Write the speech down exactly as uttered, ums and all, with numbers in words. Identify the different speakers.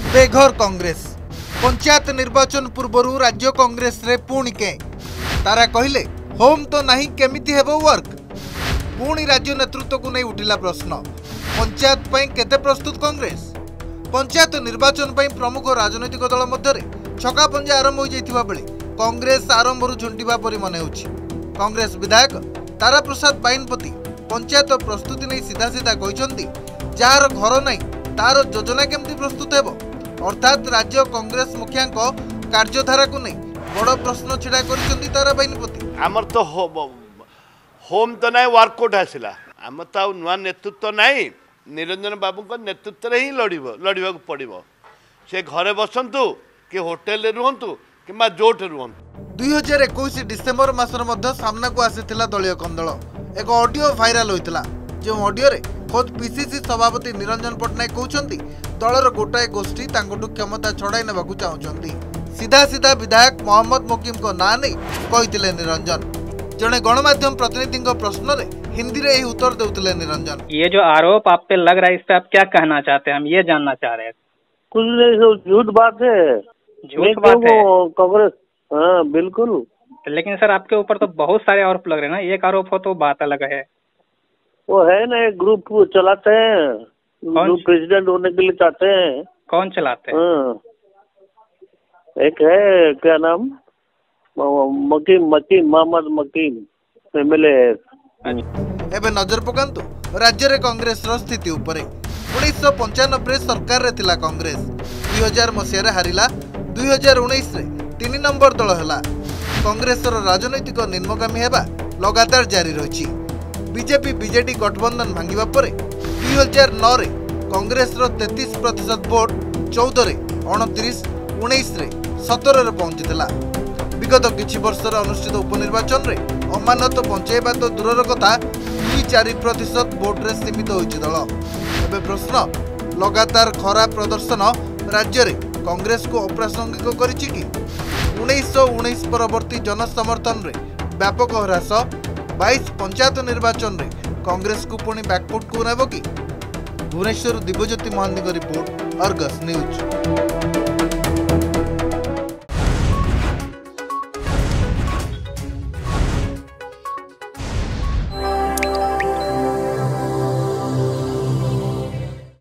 Speaker 1: बेघर कांग्रेस पंचायत निर्वाचन पूर्व राज्य कांग्रेस रे पुणी के तारा कहले होम तो नहीं केमिति हेबो वर्क। पुणी राज्य नेतृत्व को नहीं उठिला प्रश्न पंचायत पई केते प्रस्तुत कांग्रेस। पंचायत निर्वाचन पई प्रमुख राजनैतिक दल मध्य छका पंजा आरंभ हो जाइथिबा बेले कांग्रेस आरंभरू झुंटिबा परि मने होछि। कांग्रेस विधायक तारा प्रसाद बाइनपति पंचायत प्रस्तुति नहीं सीधा सीधा कहते जार घर नहीं तार योजना केमती प्रस्तुत हेबो। अर्थात राज्य कांग्रेस मुखिया कार्यधारा को नहीं बड़ प्रश्न छिड़ा करिसेंती तारा बाइनपति।
Speaker 2: आमर तो होम तो नहीं वर्कआउट आसला आम तो नुआ नेतृत्व नहीं निरंजन बाबू को नेतृत्व ही लड़ब लड़वा पड़ो से घरे बसंतु कि होटेल रुहतु कि जोटे रुहतु।
Speaker 1: दुई हजार एक डिसेम्बर मासर मध्य सामना को आसीथिला दलीय कंदल एक ऑडियो भाइराल होइतिला जो ऑडियो रे खुद पीसीसी सभापति निरंजन पट्टनायक कहउछंती दलर गोटाए गोष्ठी तांकटु क्षमता छड़ाई नेबाकू चाहुछंती। सीधा सीधा विधायक मोहम्मद मोकिम को ना नहीं कहिथिले निरंजन। जड़े गणमाध्यम प्रतिनिधि प्रश्न रे हिंदी रे उत्तर देउतिले निरंजन।
Speaker 3: ये जो आरोप आप पे लग रहा है इस पे आप क्या कहना चाहते हैं? हम ये जानना चाह रहे हैं।
Speaker 4: कुछ नहीं, झूठ बात है,
Speaker 3: झूठ बात है
Speaker 4: कांग्रेस। हाँ बिल्कुल।
Speaker 3: लेकिन सर आपके ऊपर तो बहुत सारे आरोप लग रहे हैं ना, एक आरोप हो तो बात अलग है।
Speaker 4: वो है ना एक ग्रुप चलाते हैं, ग्रुप प्रेसिडेंट होने के लिए चाहते हैं।
Speaker 3: कौन चलाते हैं?
Speaker 4: हाँ। एक है क्या नाम मकीम मकीम मोहम्मद मकीम एमएलए है।
Speaker 1: एबे नजर पकांतु राज्य रे कांग्रेस रो स्थिति उपरे। उन्नीस सौ पंचानबे सरकार रे थिला कांग्रेस दुई हजार मसीह रे हारिला दुई हजार उन्नीस रे तीन नंबर दल हैला। कांग्रेस रो राजनैतिक निम्नगामी हेबा लगातार जारी रही। बीजेपी बीजेडी गठबंधन भांगिबा परे दुई हजार नौ रे कांग्रेस रो तैंतीस प्रतिशत वोट चौदह रे उनतीस उन्नीस रे सत्रह रे पहुंचीला। विगत किछि वर्ष अनुष्ठित उपनिर्वाचन रे अमानत पंचायत तो दूरर कथा दुई चार प्रतिशत वोट रे सीमित होइछि दल। एबे प्रश्न लगातार खराब प्रदर्शन राज्य रे कांग्रेस को अप्रासंगिक करिछि कि उन्नीस सौ उन्नीस परवर्ती जनसमर्थन रे व्यापक ह्रास बाईस पंचायत निर्वाचन रे कांग्रेस को पुणी बैकफुट को नेबो कि? Bhubaneswar Divyajyoti Mahanty report Argus news.